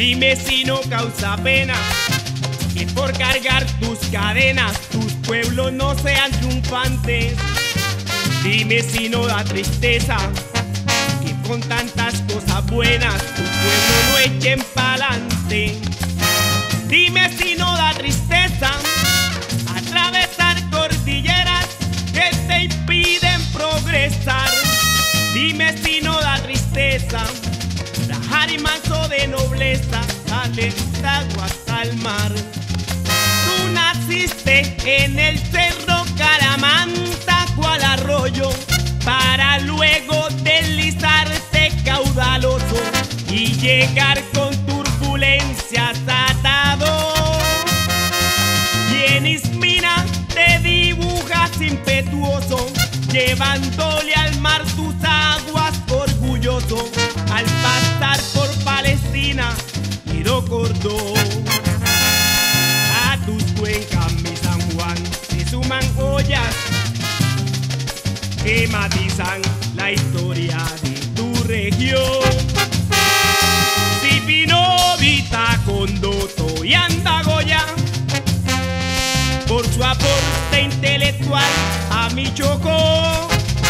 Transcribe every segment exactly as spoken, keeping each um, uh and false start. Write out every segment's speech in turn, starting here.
Dime si no causa pena que por cargar tus cadenas tus pueblos no sean triunfantes. Dime si no da tristeza que con tantas cosas buenas tu pueblo no echen pa'lante. Dime si no da tristeza atravesar cordilleras que te impiden progresar. Dime si no da tristeza trabajar y manso de nobleza, darle tus aguas al mar. Tú naciste en el cerro Caramanta cual arroyo, para luego deslizarte caudaloso y llegar con turbulencias atado. Y en Ismina te dibujas impetuoso, llevándole al mar tus aguas orgulloso. Al pasar por Palestina, Miro Cordó, a tus cuencas, mi San Juan, se suman ollas que matizan la historia de tu región. Sipino, Vitacondoto y Andagoya, por su aporte intelectual a mi Chocó.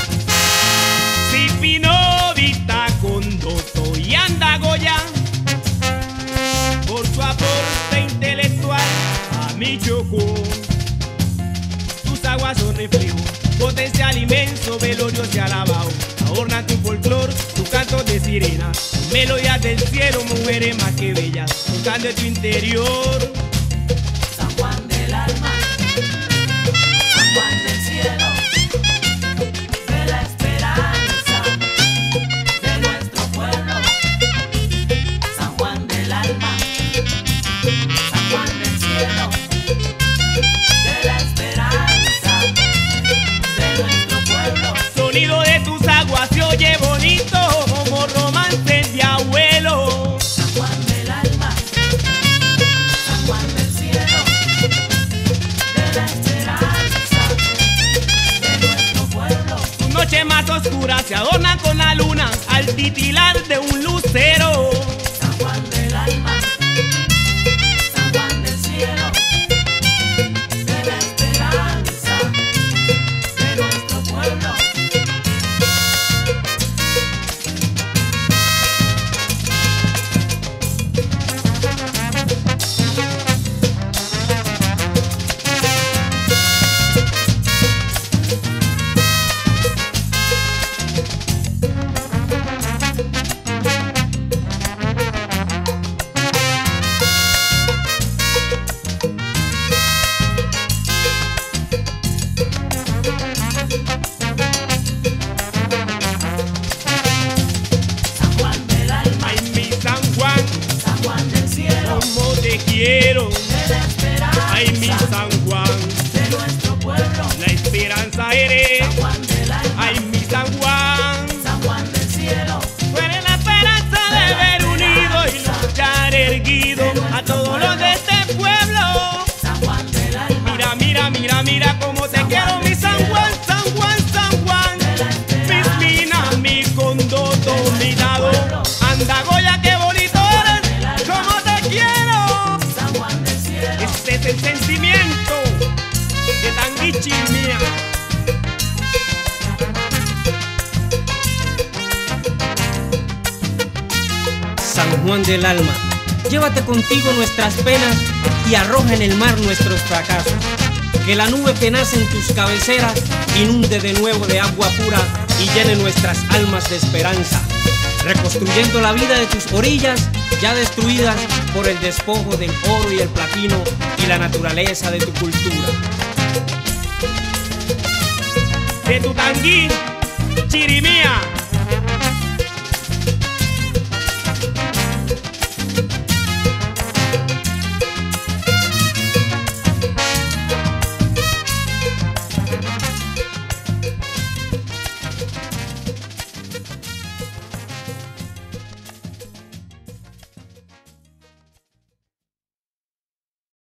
Sipino, Vitacondoto y Andagoya, por su aporte intelectual a mi Chocó. Tus aguas son reflejo, potencial inmenso, velorios y alabao. Adornan tu folclor, tu canto de sirena, melodías del cielo, mujeres más que bellas, tocando en tu interior. San Juan del alma, San Juan del cielo, de la esperanza de nuestro pueblo. San Juan del alma, San Juan del cielo, de la esperanza de nuestro pueblo. Sonido de tus aguas se oye bonito como romances de abuelo. San Juan del alma, San Juan del cielo, de la esperanza de nuestro pueblo. Tus noches más oscuras se adornan con la luna al titilar de un lucero. San Juan del alma, San Juan del cielo, de la esperanza de nuestro pueblo. San Juan del alma, Ay, mi San Juan, San Juan del cielo, como te quiero. de la esperanza Ay, mi San Juan, de nuestro pueblo. la esperanza eres. San Juan del alma, Ay, mi San Juan, San Juan del cielo, tú eres la esperanza de ver unido y luchar erguido a todos los de este pueblo. San Juan del alma, Mira, mira, mira, mira cómo te quiero, mi San Juan, San Juan, San Juan. Mi Ismina, mi Condoto, mi Dado, Andagoya, qué bonito eres, cómo te quiero. San Juan del cielo. Este es el sentimiento de Tanguichi mía. San Juan del alma, llévate contigo nuestras penas y arroja en el mar nuestros fracasos. Que la nube que nace en tus cabeceras inunde de nuevo de agua pura y llene nuestras almas de esperanza, reconstruyendo la vida de tus orillas ya destruidas por el despojo del oro y el platino y la naturaleza de tu cultura. De tu Tangui, Chirimía.